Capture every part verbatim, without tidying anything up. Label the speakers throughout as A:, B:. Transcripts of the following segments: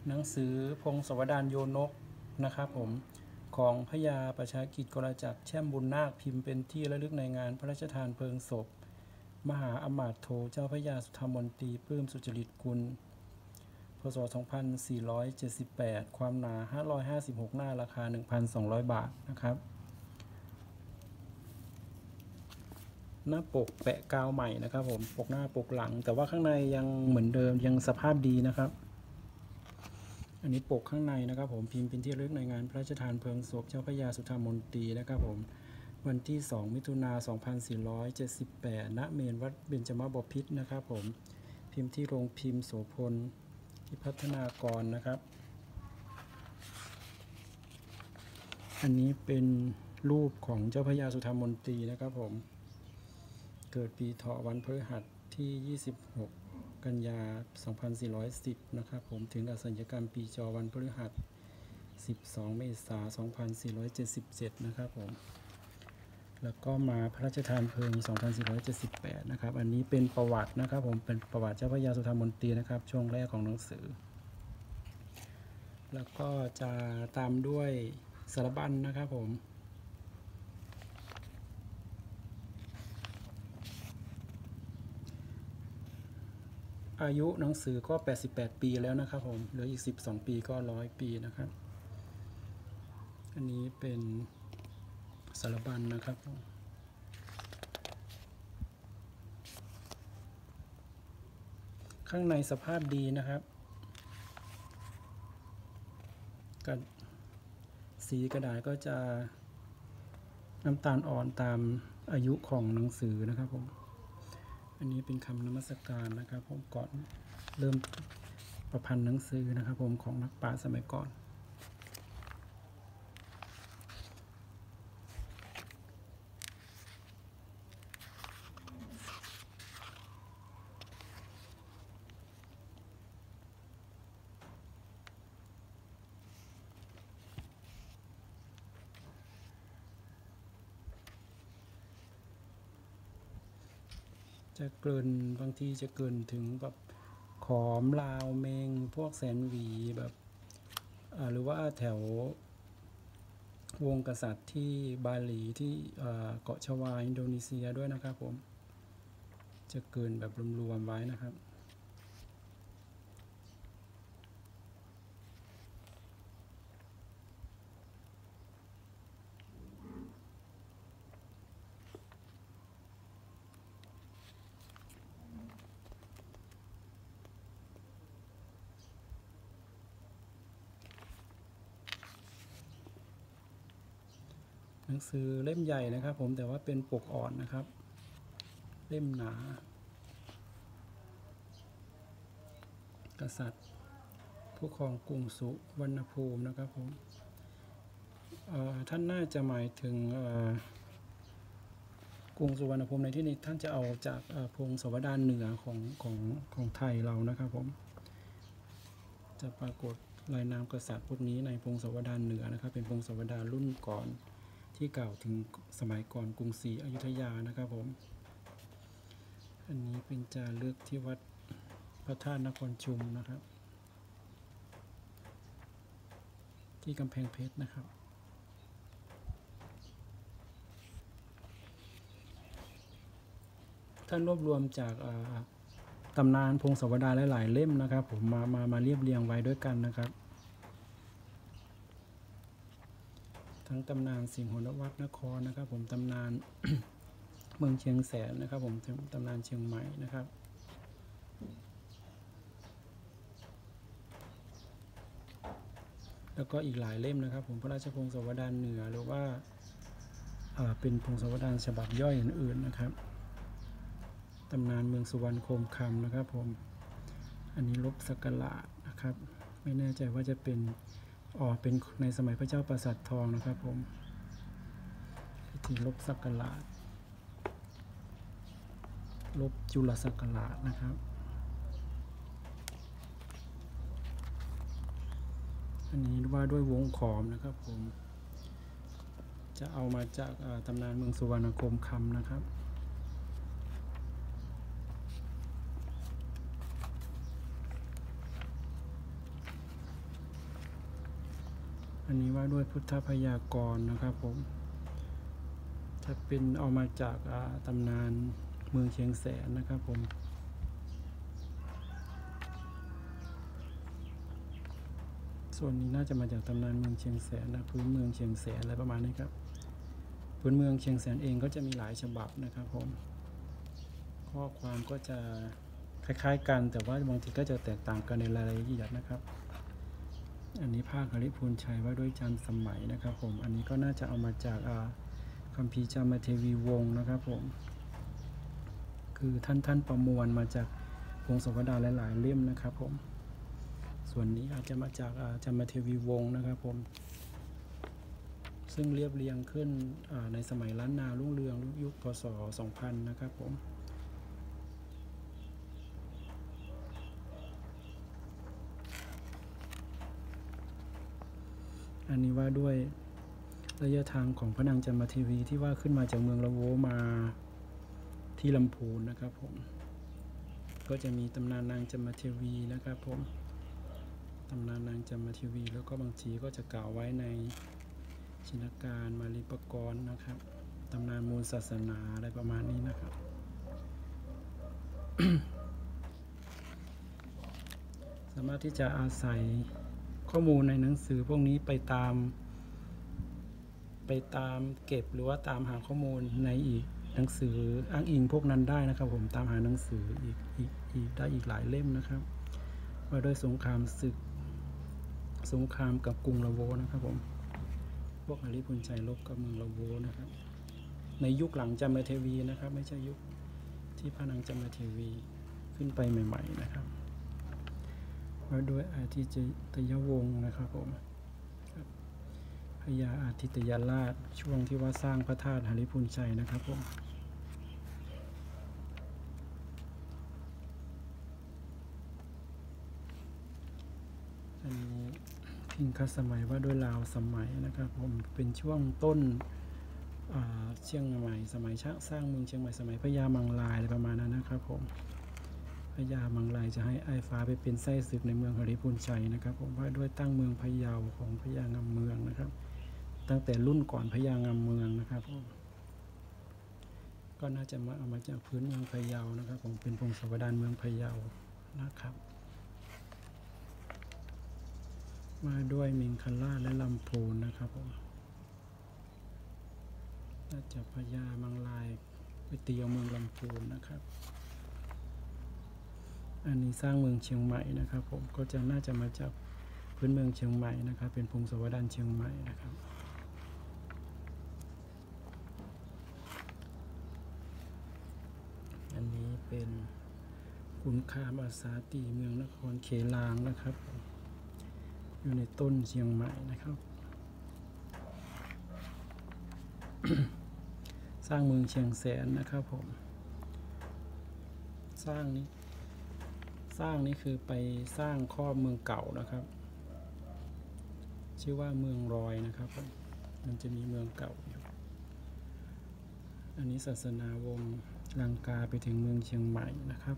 A: หนังสือพงศาวดารโยนกนะครับผมของพระยาประชากิจกรจักรแช่มบุญนาคพิมพ์เป็นที่ระลึกในงานพระราชทานเพลิงศพมหาอมาตย์โทเจ้าพระยาสุธรรมนตรีปลื้มสุจริตกุลพ.ศ. สองพันสี่ร้อยเจ็ดสิบแปดความหนาห้าร้อยห้าสิบหกหน้าราคา หนึ่งพันสองร้อย บาทนะครับหน้าปกแปะกาวใหม่นะครับผมปกหน้าปกหลังแต่ว่าข้างในยังเหมือนเดิมยังสภาพดีนะครับอันนี้ปกข้างในนะครับผมพิมพ์เป็นที่ระลึกในงานพระราชทานเพลิงศพเจ้าพระยาสุธรรมนตรีนะครับผมวันที่สองมิถุนายนสองพันสี่ร้อยเจ็ดสิบแปดณเมรุวัดเบญจมบพิตรนะครับผมพิมพ์ที่โรงพิมพ์โสพลที่พัฒนากรนะครับอันนี้เป็นรูปของเจ้าพระยาสุธรรมนตรีนะครับผมเกิดปีเถาะวันพฤหัสที่ยี่สิบหกกันยาสองพันสี่ร้อยสิบนะครับผมถึงอสัญญกรรมปีจอวันพฤหัสสิบสองเมษายนสองพันสี่ร้อยเจ็ดสิบเจ็ดนะครับผมแล้วก็มาพระราชทานเพลิงสองพันสี่ร้อยเจ็ดสิบแปดนะครับอันนี้เป็นประวัตินะครับผมเป็นประวัติเจ้าพระยาสุธรรมนตรีนะครับช่วงแรกของหนังสือแล้วก็จะตามด้วยสารบัญนะครับผมอายุหนังสือก็แปดสิบแปดปีแล้วนะครับผมเหลืออีกสิบสองปีก็ร้อยปีนะครับอันนี้เป็นสารบัญนะครับข้างในสภาพดีนะครับกับสีกระดาษก็จะน้ำตาลอ่อนตามอายุของหนังสือนะครับผมอันนี้เป็นคำนมัสการนะครับผมก่อนเริ่มประพันธ์หนังสือนะครับผมของนักปราชญ์สมัยก่อนจะเกินบางทีจะเกินถึงแบบขอมลาวเมงพวกแสนหวีแบบหรือว่าแถววงกษัตริย์ที่บาหลีที่เกาะชวาอินโดนีเซียด้วยนะครับผมจะเกินแบบรวมๆไว้นะครับหนังสือเล่มใหญ่นะครับผมแต่ว่าเป็นปกอ่อนนะครับเล่มหนากษัตริย์ผู้ครองกรุงสุวรรณภูมินะครับผมท่านน่าจะหมายถึงกรุงสุวรรณภูมิในที่นี้ท่านจะเอาจากพงศาวดารเหนือของของของไทยเรานะครับผมจะปรากฏลายนามกษัตริย์พวกนี้ในพงศาวดารเหนือนะครับเป็นพงศาวดารรุ่นก่อนที่กล่าวถึงสมัยก่อนกรุงศรีอยุธยานะครับผมอันนี้เป็นจารึกที่วัดพระธาตุนครชุมนะครับที่กำแพงเพชรนะครับท่านรวบรวมจากตำนานพงศาวดารหลายๆเล่มนะครับผมมามามาเรียบเรียงไว้ด้วยกันนะครับทั้งตำนานสิงห์นวัดนครนะครับผมตำนาน เมืองเชียงแสนนะครับผมตำนานเชียงใหม่นะครับแล้วก็อีกหลายเล่มนะครับผมพระราชพงศาวดารเหนือหรือว่าเป็นพงศาวดารฉบับย่อยอื่นๆนะครับตำนานเมืองสุวรรณโคมคำนะครับผมอันนี้ลบสักหลาดนะครับไม่แน่ใจว่าจะเป็นอ๋อเป็นในสมัยพระเจ้าปราสาททองนะครับผมพิธีลบสักหลาดลบจุลสักหลาดนะครับอันนี้ว่าด้วยวงขอมนะครับผมจะเอามาจากตำนานเมืองสุวรรณโคมคำนะครับอันนี้ว่าด้วยพุทธพยากรณ์นะครับผมจะเป็นเอามาจากตำนานเมืองเชียงแสนนะครับผมส่วนนี้น่าจะมาจากตำนานเมืองเชียงแสนนะพื้นเมืองเชียงแสนอะไรประมาณนี้ครับพื้นเมืองเชียงแสนเองก็จะมีหลายฉบับนะครับผมข้อความก็จะคล้ายๆกันแต่ว่าบางทีก็จะแตกต่างกันในรายละเอียดนะครับอันนี้ภาคหฤพูนชัยว่าด้วยจันทร์สมัยนะครับผมอันนี้ก็น่าจะเอามาจากคัมภีร์จามเทวีวงศ์นะครับผมคือท่านท่านประมวลมาจากวงศาวดารหลายๆเล่มนะครับผมส่วนนี้อาจจะมาจากจามเทวีวงศ์นะครับผมซึ่งเรียบเรียงขึ้นในสมัยล้านนารุ่งเรืองยุคพ.ศ. สองพันนะครับผมอันนี้ว่าด้วยระยะทางของพระนางจามเทวีที่ว่าขึ้นมาจากเมืองละโวมาที่ลำพูนนะครับผมก็จะมีตำนานนางจามเทวีนะครับผมตำนานนางจามเทวีแล้วก็บางทีก็จะกล่าวไว้ในชินการมาลีปกรณ์นะครับตำนานมูลศาสนาอะไรประมาณนี้นะครับ สามารถที่จะอาศัยข้อมูลในหนังสือพวกนี้ไปตามไปตามเก็บหรือว่าตามหาข้อมูลในอีกหนังสืออ้างอิงพวกนั้นได้นะครับผมตามหาหนังสืออีกอีกอีกได้อีกหลายเล่มนะครับว่าด้วยสงครามศึกสงครามกับกรุงละโวนะครับผมพวกหฤพูนชัยลบกับเมืองละโวนะครับในยุคหลังจามเทวีนะครับไม่ใช่ยุคที่พระนางจามเทวีขึ้นไปใหม่ๆนะครับว่าด้วยอาทิตยวงศ์นะครับผมพญาอาทิตยราชช่วงที่ว่าสร้างพระธาตุหฤพูนชัยนะครับผมอันนี้พิงคสมัยว่าด้วยลาวสมัยนะครับผมเป็นช่วงต้นเชียงใหม่สมัยสร้างเมืองเชียงใหม่สมัยพญามังลายอะไรประมาณนั้นนะครับผมพญามังลายจะให้ไอ้ฟ้าไปเป็นไส้ศึกในเมืองหฤพูนชัยนะครับผมว่าด้วยตั้งเมืองพะเยาของพญางามเมืองนะครับตั้งแต่รุ่นก่อนพญางามเมืองนะครับก็น่าจะมาเอามาจากพื้นเมืองพะเยานะครับผมเป็นพงศาวดารเมืองพะเยานะครับมาด้วยมิงคลาและลำพูนนะครับผมน่าจะพญามังลายไปตีเอาเมืองลำพูนนะครับอันนี้สร้างเมืองเชียงใหม่นะครับผมก็จะน่าจะมาจากพื้นเมืองเชียงใหม่นะครับเป็นพงศาวดารเชียงใหม่นะครับอันนี้เป็นขุนคามอาสาตีเมืองนครเขลางนะครับอยู่ในต้นเชียงใหม่นะครับ สร้างเมืองเชียงแสนนะครับผมสร้างนี้สร้างนี้คือไปสร้างครอบเมืองเก่านะครับชื่อว่าเมืองรอยนะครับมันจะมีเมืองเก่าอยู่อันนี้ศาสนาวงศ์ลังกาไปถึงเมืองเชียงใหม่นะครับ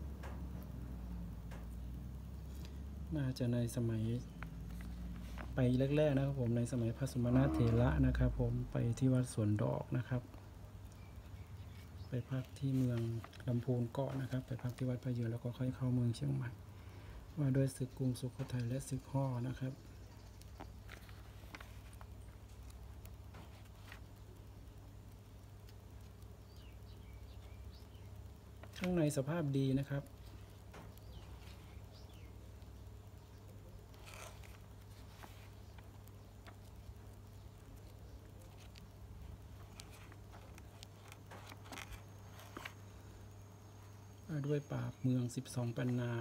A: น่าจะในสมัยไปแรกๆนะครับผมในสมัยพระสมณเถระนะครับผมไปที่วัดสวนดอกนะครับไปพักที่เมืองลำพูนเกาะนะครับไปพักที่วัดพระเยอแล้วก็ค่อยเข้าเมืองเชียงใหม่ว่าด้วยศึกกรุงสุโขทัยและศึกฮ่อนะครับข้างในสภาพดีนะครับด้วยปราบเมืองสิบสองปันนา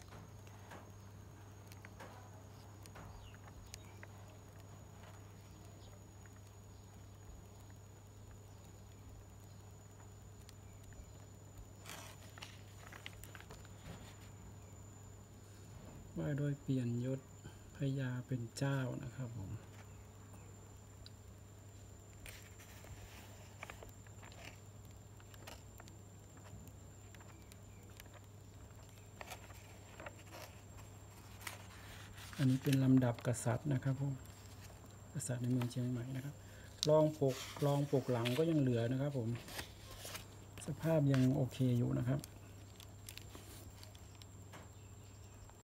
A: ว่าด้วยเปลี่ยนยศพญาเป็นเจ้านะครับผมอันนี้เป็นลำดับกษัตริย์นะครับผมปราสาทในเมืองเชียงใหม่นะครับรองปกรองปกหลังก็ยังเหลือนะครับผมสภาพยังโอเคอยู่นะครับ